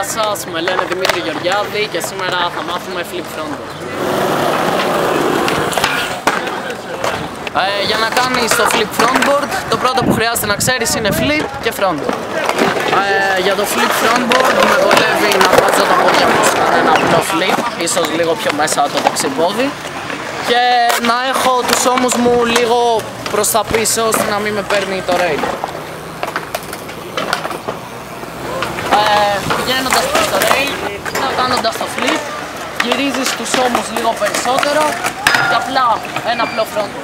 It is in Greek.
Γεια σας, με λένε Δημήτρη Γεωργιάδη και σήμερα θα μάθουμε flip frontboard. Για να κάνεις το flip frontboard, το πρώτο που χρειάζεται να ξέρεις είναι flip και frontboard. Για το flip frontboard με βολεύει να βάζω τα πόδια μου σε ένα απλό flip, ίσως λίγο πιο μέσα το δεξί πόδι, και να έχω τους ώμους μου λίγο προς τα πίσω ώστε να μην με παίρνει το rail. Πηγαίνοντας προς το rail, κάνοντας το flip, γυρίζεις τους ώμους λίγο περισσότερο και απλά ένα απλό frontboard.